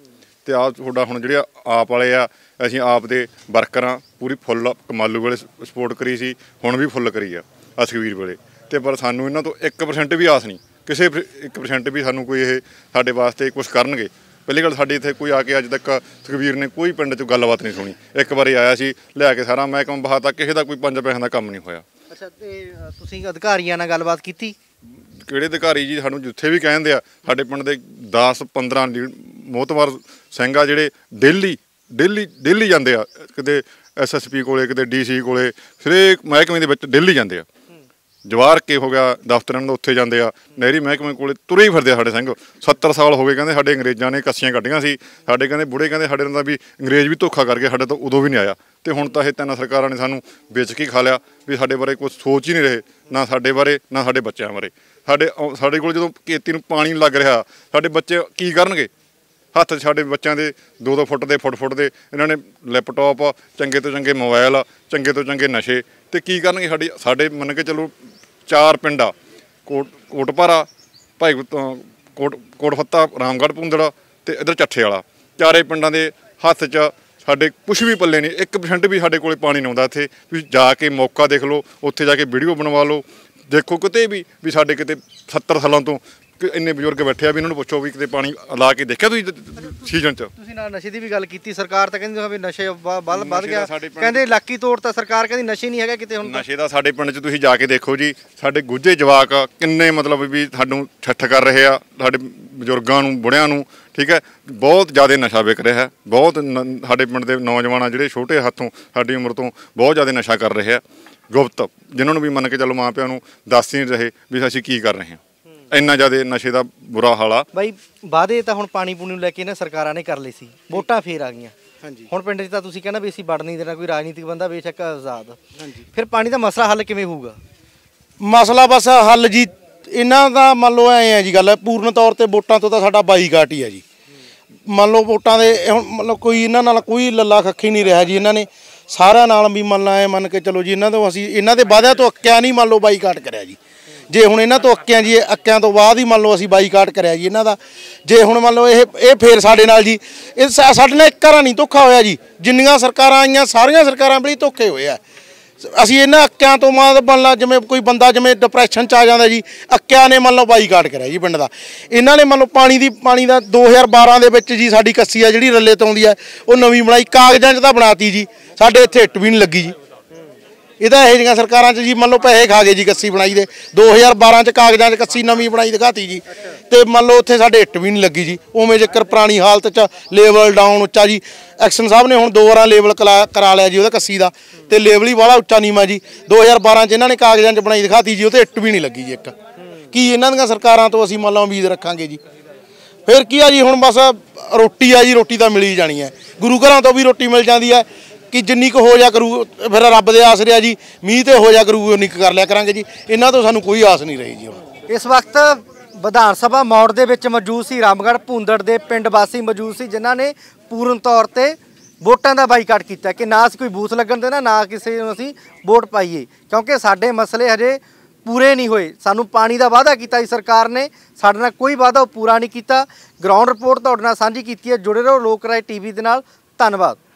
ਤੇ ਆਹ ਤੁਹਾਡਾ ਹੁਣ ਜਿਹੜੇ ਆਪ ਵਾਲੇ ਆ, ਅਸੀਂ ਆਪ ਦੇ ਵਰਕਰਾਂ ਪੂਰੀ ਫੁੱਲ ਕਮਾਲੂ ਵੇਲੇ ਸਪੋਰਟ ਕਰੀ ਸੀ, ਹੁਣ ਵੀ ਫੁੱਲ ਕਰੀ ਆ ਅਸਵੀਰ ਵੇਲੇ। ਤੇ ਪਰ ਸਾਨੂੰ ਇਹਨਾਂ ਤੋਂ ਇੱਕ ਪਰਸੈਂਟ ਵੀ ਆਸ ਨਹੀਂ, ਕਿਸੇ ਇੱਕ ਪਰਸੈਂਟ ਵੀ ਸਾਨੂੰ ਕੋਈ ਇਹ ਸਾਡੇ ਵਾਸਤੇ ਕੁਛ ਕਰਨਗੇ। ਪਹਿਲੀ ਗੱਲ ਸਾਡੇ ਇੱਥੇ ਕੋਈ ਆ ਕੇ ਅੱਜ ਤੱਕ ਸੁਖਬੀਰ ਨੇ ਕੋਈ ਪਿੰਡ 'ਚ ਗੱਲਬਾਤ ਨਹੀਂ ਸੁਣੀ। ਇੱਕ ਵਾਰੀ ਆਇਆ ਸੀ ਲਿਆ ਕੇ ਸਾਰਾ ਮਹਿਕਮਾ ਬਹਾਤਾ, ਕਿਸੇ ਦਾ ਕੋਈ ਪੰਜ ਪੈਸਿਆਂ ਦਾ ਕੰਮ ਨਹੀਂ ਹੋਇਆ। ਅੱਛਾ, ਤੇ ਤੁਸੀਂ ਅਧਿਕਾਰੀਆਂ ਨਾਲ ਗੱਲਬਾਤ ਕੀਤੀ? ਕਿਹੜੇ ਅਧਿਕਾਰੀ ਜੀ, ਸਾਨੂੰ ਜਿੱਥੇ ਵੀ ਕਹਿੰਦੇ ਆ ਸਾਡੇ ਪਿੰਡ ਦੇ ਦਸ ਪੰਦਰਾਂ ਮੋਹਤਵਾਰ ਸਿੰਘ ਆ ਜਿਹੜੇ ਡੇਲੀ ਡੇਲੀ ਡੇਲੀ ਜਾਂਦੇ ਆ, ਕਿਤੇ ਐਸ ਐਸ ਪੀ ਕੋਲੇ, ਕਿਤੇ ਡੀ ਸੀ ਕੋਲੇ, ਹਰੇਕ ਮਹਿਕਮੇ ਦੇ ਵਿੱਚ ਡੇਲੀ ਜਾਂਦੇ ਆ। ਜਵਾਰ ਕੇ ਹੋ ਗਿਆ ਦਫ਼ਤਰਾਂ ਦਾ, ਉੱਥੇ ਜਾਂਦੇ ਆ। ਨਹਿਰੀ ਮਹਿਕਮੇ ਕੋਲੇ ਤੁਰੇ ਹੀ ਫਿਰਦੇ ਆ ਸਾਡੇ ਸਿੰਘ। ਸੱਤਰ ਸਾਲ ਹੋ ਗਏ ਕਹਿੰਦੇ ਸਾਡੇ ਅੰਗਰੇਜ਼ਾਂ ਨੇ ਕੱਸੀਆਂ ਕੱਢੀਆਂ ਸੀ, ਸਾਡੇ ਕਹਿੰਦੇ ਬੁੜੇ ਕਹਿੰਦੇ ਸਾਡੇ ਨਾਲ ਵੀ ਅੰਗਰੇਜ਼ ਵੀ ਧੋਖਾ ਕਰਕੇ ਸਾਡੇ ਤੋਂ ਉਦੋਂ ਵੀ ਨਹੀਂ ਆਇਆ। ਤੇ ਹੁਣ ਤਾਂ ਇਹ ਤਿੰਨ ਸਰਕਾਰਾਂ ਨੇ ਸਾਨੂੰ ਵੇਚ ਕੇ ਖਾ ਲਿਆ ਵੀ ਸਾਡੇ ਬਾਰੇ ਕੁਛ ਸੋਚ ਹੀ ਨਹੀਂ ਰਹੇ, ਨਾ ਸਾਡੇ ਬਾਰੇ ਨਾ ਸਾਡੇ ਬੱਚਿਆਂ ਬਾਰੇ। ਸਾਡੇ ਸਾਡੇ ਕੋਲ ਜਦੋਂ ਖੇਤੀ ਨੂੰ ਪਾਣੀ ਲੱਗ ਰਿਹਾ, ਸਾਡੇ ਬੱਚੇ ਕੀ ਕਰਨਗੇ? ਹੱਥ ਸਾਡੇ ਬੱਚਿਆਂ ਦੇ ਦੋ ਦੋ ਫੁੱਟ ਦੇ ਫੁੱਟ ਫੁੱਟ ਦੇ ਇਹਨਾਂ ਨੇ ਲੈਪਟਾਪ, ਚੰਗੇ ਤੋਂ ਚੰਗੇ ਮੋਬਾਈਲ, ਚੰਗੇ ਤੋਂ ਚੰਗੇ ਨਸ਼ੇ, ਤੇ ਕੀ ਕਰਨਗੇ? ਸਾਡੀ ਸਾਡੇ ਮੰਨ ਕੇ ਚਲੋ ਚਾਰ ਪਿੰਡ ਆ, ਕੋਟ ਕੋਟਪਾਰਾ, ਭਾਈ ਕੋਟ ਕੋਟਫੱਤਾ, ਰਾਮਗੜ੍ਹ ਭੁੰਦੜ ਤੇ ਇੱਧਰ ਚੱਠੇ ਵਾਲਾ, ਚਾਰੇ ਪਿੰਡਾਂ ਦੇ ਹੱਥ 'ਚ ਸਾਡੇ ਕੁਛ ਵੀ ਪੱਲੇ ਨਹੀਂ। ਇੱਕ ਪਰਸੈਂਟ ਵੀ ਸਾਡੇ ਕੋਲ ਪਾਣੀ ਨਹੀਂ ਆਉਂਦਾ। ਇੱਥੇ ਤੁਸੀਂ ਜਾ ਕੇ ਮੌਕਾ ਦੇਖ ਲਓ, ਉੱਥੇ ਜਾ ਕੇ ਵੀਡੀਓ ਬਣਵਾ ਲਓ, ਦੇਖੋ ਕਿਤੇ ਵੀ ਵੀ ਸਾਡੇ ਕਿਤੇ ਸੱਤਰ ਸਾਲਾਂ ਤੋਂ ਇੰਨੇ ਬਜ਼ੁਰਗ ਬੈਠੇ ਆ, ਵੀ ਇਹਨਾਂ ਨੂੰ ਪੁੱਛੋ ਵੀ ਕਿਤੇ ਪਾਣੀ ਲਾ ਕੇ ਦੇਖਿਆ ਤੁਸੀਂ ਸੀਜ਼ਨ 'ਚ? ਤੁਸੀਂ ਨਾਲ ਨਸ਼ੇ ਦੀ ਵੀ ਗੱਲ ਕੀਤੀ, ਸਰਕਾਰ ਤਾਂ ਕਹਿੰਦੀ ਵੀ ਨਸ਼ੇ ਵੱਲ ਵੱਧ ਗਿਆ, ਕਹਿੰਦੇ ਇਲਾਕੀ ਤੌਰ ਤਾਂ ਸਰਕਾਰ ਕਹਿੰਦੀ ਨਸ਼ੇ ਨਹੀਂ ਹੈਗਾ ਕਿਤੇ ਹੁਣ। ਨਸ਼ੇ ਦਾ ਸਾਡੇ ਪਿੰਡ 'ਚ ਤੁਸੀਂ ਜਾ ਕੇ ਦੇਖੋ ਜੀ, ਸਾਡੇ ਗੁੱਝੇ ਜਵਾਕ ਕਿੰਨੇ ਮਤਲਬ ਵੀ ਸਾਨੂੰ ਠੱਠ ਕਰ ਰਹੇ ਆ, ਸਾਡੇ ਬਜ਼ੁਰਗਾਂ ਨੂੰ, ਬੁੜਿਆਂ ਨੂੰ, ਠੀਕ ਹੈ। ਬਹੁਤ ਜ਼ਿਆਦਾ ਨਸ਼ਾ ਵਿਕ ਰਿਹਾ, ਬਹੁਤ ਸਾਡੇ ਪਿੰਡ ਦੇ ਨੌਜਵਾਨ ਜਿਹੜੇ ਛੋਟੇ ਹੱਥੋਂ ਸਾਡੀ ਉਮਰ ਤੋਂ ਬਹੁਤ ਜ਼ਿਆਦਾ ਨਸ਼ਾ ਕਰ ਰਹੇ ਆ, ਗੁਪਤ, ਜਿਨ੍ਹਾਂ ਨੂੰ ਵੀ ਮੰਨ ਕੇ ਚੱਲੋ ਮਾਂ ਪਿਓ ਨੂੰ ਦੱਸ ਨਹੀਂ ਰਹੇ ਵੀ ਅਸੀਂ ਕੀ ਕਰ ਰਹੇ ਹਾਂ। ਇੰਨਾ ਜ਼ਿਆਦਾ ਨਸ਼ੇ ਦਾ ਬੁਰਾ ਹਾਲ ਆ ਬਾਈ। ਵਾਅਦੇ ਤਾਂ ਹੁਣ ਪਾਣੀ ਪੂਣੀ ਨੂੰ ਲੈ ਕੇ ਨਾ ਸਰਕਾਰਾਂ ਨੇ ਕਰ ਲਏ ਸੀ, ਵੋਟਾਂ ਫੇਰ ਆ ਗਈਆਂ। ਹਾਂਜੀ, ਹੁਣ ਪਿੰਡ 'ਚ ਤਾਂ ਤੁਸੀਂ ਕਹਿੰਦਾ ਵੀ ਅਸੀਂ ਵੜ ਨਹੀਂ ਦੇਣਾ, ਕੋਈ ਰਾਜਨੀਤਿਕ ਬੰਦਾ ਬੇਸ਼ੱਕ ਆਜ਼ਾਦ। ਹਾਂਜੀ, ਫਿਰ ਪਾਣੀ ਦਾ ਮਸਲਾ ਹੱਲ ਕਿਵੇਂ ਹੋਊਗਾ? ਮਸਲਾ ਬਸ ਹੱਲ ਜੀ ਇਹਨਾਂ ਦਾ ਮੰਨ ਲਓ ਐਂ ਆ ਜੀ ਗੱਲ, ਪੂਰਨ ਤੌਰ ਤੇ ਵੋਟਾਂ ਤੋਂ ਤਾਂ ਸਾਡਾ ਬਾਈਕਾਟ ਹੀ ਆ ਜੀ। ਮੰਨ ਲਓ ਵੋਟਾਂ ਦੇ ਹੁਣ ਮਤਲਬ ਕੋਈ ਇਹਨਾਂ ਨਾਲ ਕੋਈ ਲੱਲਾ ਖੱਖੀ ਨਹੀਂ ਰਿਹਾ ਜੀ। ਇਹਨਾਂ ਨੇ ਸਾਰਿਆਂ ਨਾਲ ਵੀ ਮੰਨ ਲਾ ਐ ਮੰਨ ਕੇ ਚਲੋ ਜੀ, ਇਹਨਾਂ ਤੋਂ ਅਸੀਂ ਇਹਨਾਂ ਦੇ ਵਾਅਦਿਆਂ ਤੋਂ ਅੱਕਿਆ ਨਹੀਂ ਮੰਨ ਲਓ ਬਾਈਕਾਟ ਕਰਿਆ ਜੀ। ਜੇ ਹੁਣ ਇਹਨਾਂ ਤੋਂ ਅੱਕਿਆਂ ਜੀ, ਅੱਕਿਆਂ ਤੋਂ ਬਾਅਦ ਹੀ ਮੰਨ ਲਓ ਅਸੀਂ ਬਾਈਕਾਟ ਕਰਿਆ ਜੀ ਇਹਨਾਂ ਦਾ। ਜੇ ਹੁਣ ਮੰਨ ਲਓ ਇਹ ਇਹ ਫੇਰ ਸਾਡੇ ਨਾਲ ਜੀ, ਇਹ ਸਾਡੇ ਨਾਲ ਇੱਕ ਘਰਾਂ ਨਹੀਂ ਧੋਖਾ ਹੋਇਆ ਜੀ। ਜਿੰਨੀਆਂ ਸਰਕਾਰਾਂ ਆਈਆਂ ਸਾਰੀਆਂ ਸਰਕਾਰਾਂ ਬੜੀ ਧੋਖੇ ਹੋਏ ਆ। ਅਸੀਂ ਇਹਨਾਂ ਅੱਕਿਆਂ ਤੋਂ ਮੰਨ ਮੰਨ ਲਾ ਜਿਵੇਂ ਕੋਈ ਬੰਦਾ ਜਿਵੇਂ ਡਿਪਰੈਸ਼ਨ 'ਚ ਆ ਜਾਂਦਾ ਜੀ, ਅੱਕਿਆਂ ਨੇ ਮੰਨ ਲਓ ਬਾਈਕਾਟ ਕਰਿਆ ਜੀ ਪਿੰਡ ਦਾ। ਇਹਨਾਂ ਨੇ ਮੰਨ ਲਓ ਪਾਣੀ ਦੀ ਪਾਣੀ ਦਾ ਦੋ ਹਜ਼ਾਰ ਬਾਰਾਂ ਦੇ ਵਿੱਚ ਜੀ ਸਾਡੀ ਕੱਸੀ ਆ ਜਿਹੜੀ ਰੱਲੇ ਤੋਂ ਆਉਂਦੀ ਆ, ਉਹ ਨਵੀਂ ਬਣਾਈ, ਕਾਗਜ਼ਾਂ 'ਚ ਤਾਂ ਬਣਾਤੀ ਜੀ, ਸਾਡੇ ਇੱਥੇ ਇੱਟ ਵੀ ਨਹੀਂ ਲੱਗੀ ਜੀ। ਇਹਦਾ ਇਹੋ ਜਿਹੀਆਂ ਸਰਕਾਰਾਂ 'ਚ ਜੀ ਮੰਨ ਲਓ ਪੈਸੇ ਖਾ ਗਏ ਜੀ ਕੱਸੀ ਬਣਾਈ ਦੇ। ਦੋ ਹਜ਼ਾਰ ਬਾਰਾਂ 'ਚ ਕਾਗਜ਼ਾਂ 'ਚ ਕੱਸੀ ਨਵੀਂ ਬਣਾਈ ਦਿਖਾਤੀ ਜੀ, ਤੇ ਮੰਨ ਲਓ ਉੱਥੇ ਸਾਡੇ ਇੱਟ ਵੀ ਨਹੀਂ ਲੱਗੀ ਜੀ। ਉਵੇਂ ਜੇਕਰ ਪੁਰਾਣੀ ਹਾਲਤ 'ਚ ਲੇਵਲ ਡਾਊਨ ਉੱਚਾ ਜੀ, ਐਕਸ਼ਨ ਸਾਹਿਬ ਨੇ ਹੁਣ ਦੋ ਵਾਰਾਂ ਲੇਵਲ ਕਰਾ ਲਿਆ ਜੀ ਉਹਦਾ ਕੱਸੀ ਦਾ, ਤੇ ਲੇਵਲ ਹੀ ਵਾਲਾ ਉੱਚਾ ਨੀਵਾਂ ਜੀ। ਦੋ ਹਜ਼ਾਰ ਬਾਰਾਂ 'ਚ ਇਹਨਾਂ ਨੇ ਕਾਗਜ਼ਾਂ 'ਚ ਬਣਾਈ ਦਿਖਾਤੀ ਜੀ, ਉਹ ਤੇ ਇੱਟ ਵੀ ਨਹੀਂ ਲੱਗੀ ਜੀ ਇੱਕ। ਕੀ ਇਹਨਾਂ ਦੀਆਂ ਸਰਕਾਰਾਂ ਤੋਂ ਅਸੀਂ ਮੰਨ ਲਓ ਉਮੀਦ ਰੱਖਾਂਗੇ ਜੀ? ਫਿਰ ਕੀ ਆ ਜੀ, ਹੁਣ ਬਸ ਰੋਟੀ ਆ ਜੀ, ਰੋਟੀ ਤਾਂ ਮਿਲ ਹੀ ਜਾਣੀ ਹੈ। ਗੁਰੂ ਘਰਾਂ ਤੋਂ ਵੀ ਰੋਟੀ ਮਿਲ ਜਾਂਦੀ ਹੈ ਕਿ ਜਿੰਨੀ ਕੁ ਹੋ ਜਾ ਕਰੂ, ਫਿਰ ਰੱਬ ਦੇ ਆਸਰੇ ਆ ਜੀ, ਮੀਂਹ ਤੇ ਹੋ ਜਾ ਕਰੂ ਉਨੀ ਕੁ ਕਰ ਲਿਆ ਕਰਾਂਗੇ ਜੀ। ਇਹਨਾਂ ਤੋਂ ਸਾਨੂੰ ਕੋਈ ਆਸ ਨਹੀਂ ਰਹੀ ਜੀ। ਹੁਣ ਇਸ ਵਕਤ ਵਿਧਾਨ ਸਭਾ ਮੌੜ ਦੇ ਵਿੱਚ ਮੌਜੂਦ ਸੀ ਰਾਮਗੜ੍ਹ ਭੁੰਦੜ ਦੇ ਪਿੰਡ ਵਾਸੀ ਮੌਜੂਦ ਸੀ, ਜਿਨ੍ਹਾਂ ਨੇ ਪੂਰਨ ਤੌਰ ਤੇ ਵੋਟਾਂ ਦਾ ਬਾਈਕਾਟ ਕੀਤਾ ਕਿ ਨਾ ਅਸੀਂ ਕੋਈ ਬੂਥ ਲੱਗਣ ਦੇਣਾ, ਨਾ ਕਿਸੇ ਨੂੰ ਅਸੀਂ ਵੋਟ ਪਾਈਏ, ਕਿਉਂਕਿ ਸਾਡੇ ਮਸਲੇ ਹਜੇ ਪੂਰੇ ਨਹੀਂ ਹੋਏ। ਸਾਨੂੰ ਪਾਣੀ ਦਾ ਵਾਅਦਾ ਕੀਤਾ ਸੀ ਸਰਕਾਰ ਨੇ, ਸਾਡੇ ਨਾਲ ਕੋਈ ਵਾਅਦਾ ਉਹ ਪੂਰਾ ਨਹੀਂ ਕੀਤਾ। ਗਰਾਊਂਡ ਰਿਪੋਰਟ ਤੁਹਾਡੇ ਨਾਲ ਸਾਂਝੀ ਕੀਤੀ ਹੈ। ਜੁੜੇ ਰਹੋ ਲੋਕ ਰਾਏ ਟੀਵੀ ਦੇ ਨਾਲ। ਧੰਨਵਾਦ।